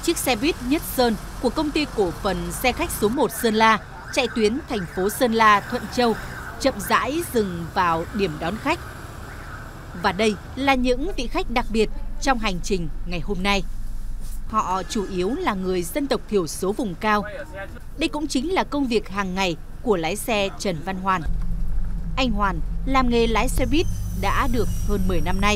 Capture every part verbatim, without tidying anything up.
Chiếc xe buýt Nhất Sơn của công ty cổ phần xe khách số một Sơn La chạy tuyến thành phố Sơn La - Thuận Châu chậm rãi dừng vào điểm đón khách. Và đây là những vị khách đặc biệt trong hành trình ngày hôm nay. Họ chủ yếu là người dân tộc thiểu số vùng cao. Đây cũng chính là công việc hàng ngày của lái xe Trần Văn Hoàn. Anh Hoàn làm nghề lái xe buýt đã được hơn mười năm nay.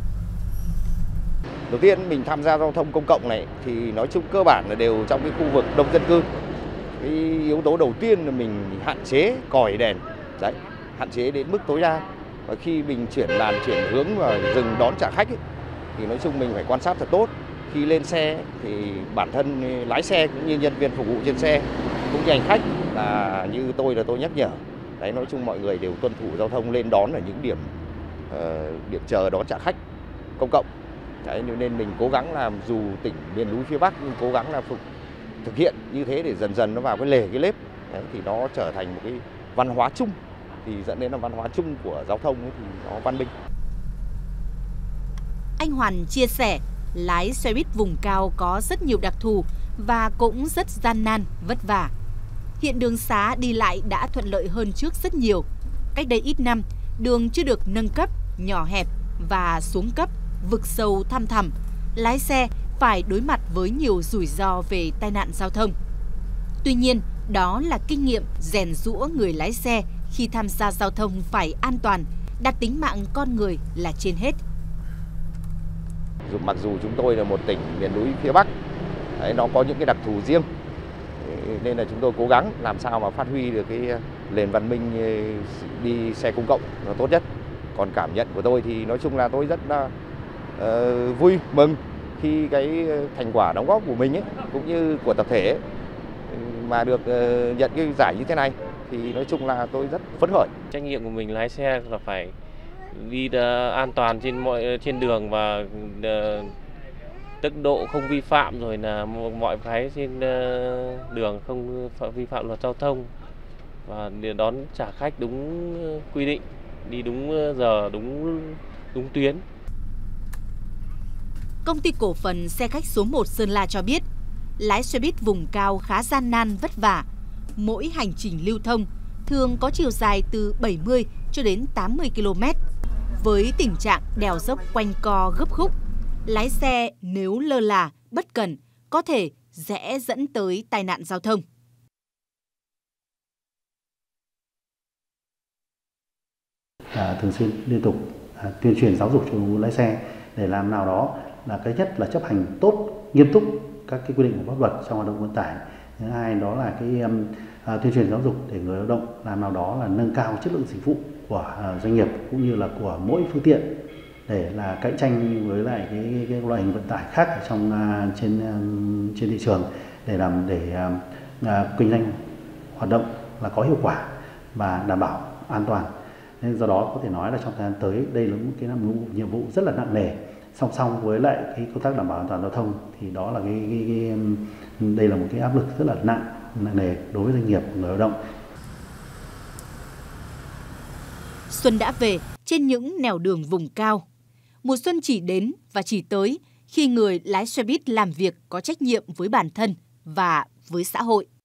Đầu tiên mình tham gia giao thông công cộng này thì nói chung cơ bản là đều trong cái khu vực đông dân cư. Cái yếu tố đầu tiên là mình hạn chế còi đèn, đấy, hạn chế đến mức tối đa. Và khi mình chuyển làn, chuyển hướng và dừng đón trả khách ấy, thì nói chung mình phải quan sát thật tốt. Khi lên xe thì bản thân lái xe cũng như nhân viên phục vụ trên xe cũng như hành khách là như tôi là tôi nhắc nhở. Đấy, nói chung mọi người đều tuân thủ giao thông lên đón ở những điểm uh, điểm chờ đón trả khách công cộng. Đấy, nên mình cố gắng làm dù tỉnh miền núi phía Bắc nhưng cố gắng là phục thực hiện như thế để dần dần nó vào cái lề cái nếp. Đấy, thì nó trở thành một cái văn hóa chung, thì dẫn đến là văn hóa chung của giao thông ấy, thì nó văn minh. Anh Hoàn chia sẻ lái xe buýt vùng cao có rất nhiều đặc thù và cũng rất gian nan, vất vả. Hiện đường xá đi lại đã thuận lợi hơn trước rất nhiều. Cách đây ít năm, đường chưa được nâng cấp, nhỏ hẹp và xuống cấp, vực sâu thăm thẳm. Lái xe phải đối mặt với nhiều rủi ro về tai nạn giao thông. Tuy nhiên, đó là kinh nghiệm rèn giũa người lái xe khi tham gia giao thông phải an toàn, đặt tính mạng con người là trên hết. Mặc dù chúng tôi là một tỉnh miền núi phía Bắc, đấy, nó có những cái đặc thù riêng, nên là chúng tôi cố gắng làm sao mà phát huy được cái nền văn minh đi xe công cộng nó tốt nhất. Còn cảm nhận của tôi thì nói chung là tôi rất là uh, vui mừng khi cái thành quả đóng góp của mình ấy, cũng như của tập thể ấy, mà được uh, nhận cái giải như thế này thì nói chung là tôi rất phấn khởi. Trách nhiệm của mình lái xe là phải đi uh, an toàn trên mọi trên đường và uh, tốc độ không vi phạm, rồi là mọi cái trên uh, đường không vi phạm luật giao thông và đón trả khách đúng quy định, đi đúng giờ, đúng đúng tuyến. Công ty cổ phần xe khách số một Sơn La cho biết, lái xe buýt vùng cao khá gian nan vất vả. Mỗi hành trình lưu thông thường có chiều dài từ bảy mươi cho đến tám mươi ki lô mét. Với tình trạng đèo dốc quanh co gấp khúc, lái xe nếu lơ là, bất cẩn có thể sẽ dẫn tới tai nạn giao thông. À, thường xuyên liên tục à, tuyên truyền giáo dục cho đội ngũ lái xe để làm nào đó là cái nhất là chấp hành tốt, nghiêm túc các cái quy định của pháp luật trong hoạt động vận tải. Thứ hai đó là cái um, à, tuyên truyền giáo dục để người lao động làm nào đó là nâng cao chất lượng dịch vụ của uh, doanh nghiệp cũng như là của mỗi phương tiện để là cạnh tranh với lại cái, cái, cái loại hình vận tải khác ở trong uh, trên um, trên thị trường để làm để uh, uh, kinh doanh hoạt động là có hiệu quả và đảm bảo an toàn. Nên do đó có thể nói là trong thời gian tới đây là một cái một nhiệm vụ rất là nặng nề, song song với lại cái công tác đảm bảo an toàn giao thông thì đó là cái, cái, cái đây là một cái áp lực rất là nặng nặng nề đối với doanh nghiệp, người lao động. Xuân đã về trên những nẻo đường vùng cao. Mùa xuân chỉ đến và chỉ tới khi người lái xe buýt làm việc có trách nhiệm với bản thân và với xã hội.